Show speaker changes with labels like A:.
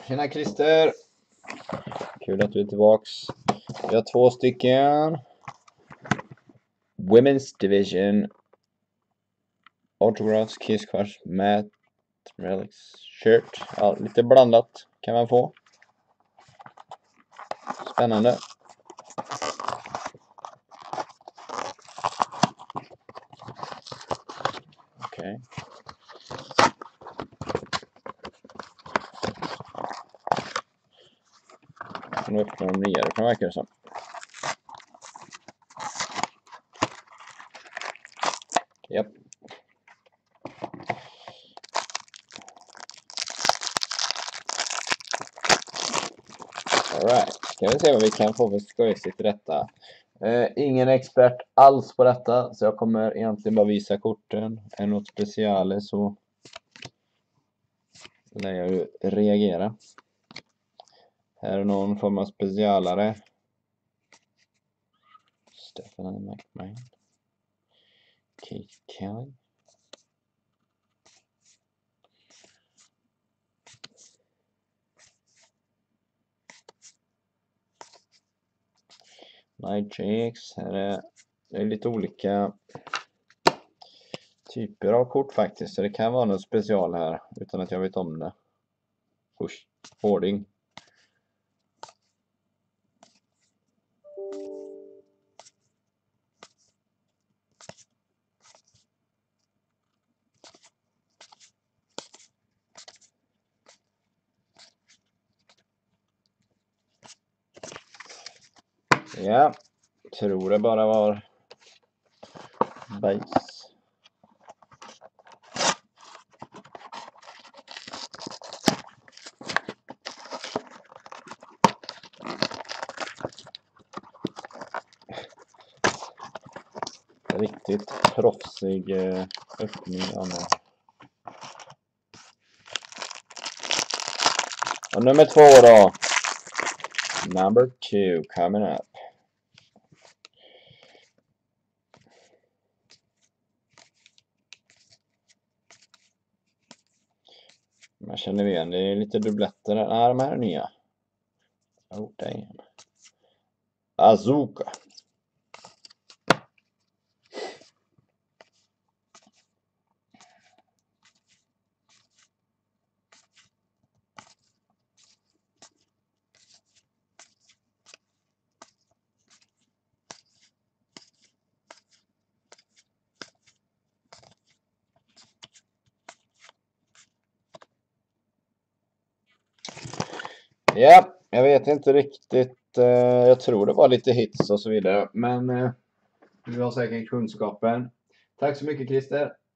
A: Tjena Christer. Kul att du är tillbaks. Vi har 2 stycken Women's Division Autographs, Kiss Crush, Matt Relics shirt. Ja, lite blandat kan man få. Spännande. Okej. Nu öppnar de nya, det kan verka det som. Japp. Alright, ska vi se vad vi kan få för skojsigt i detta. Ingen expert alls på detta, så jag kommer egentligen bara visa korten. Är något speciellt så lär jag ju reagera. Här är någon form av specialare. Stephanie McMahon. Kate Kelly. Night Jakes. Här är det lite olika typer av kort faktiskt. Så det kan vara något special här utan att jag vet om det. Usch, hoarding. Ja, tror det bara var base. Riktigt proffsig öppning av den. Och nummer 2 då. Number 2 coming up. Man känner igen, det är lite dubbletter. Nej, de här är nya. Oh, damn. Azuka. Ja, jag vet inte riktigt. Jag tror det var lite hits och så vidare. Men du har säkert kunskapen. Tack så mycket Christer.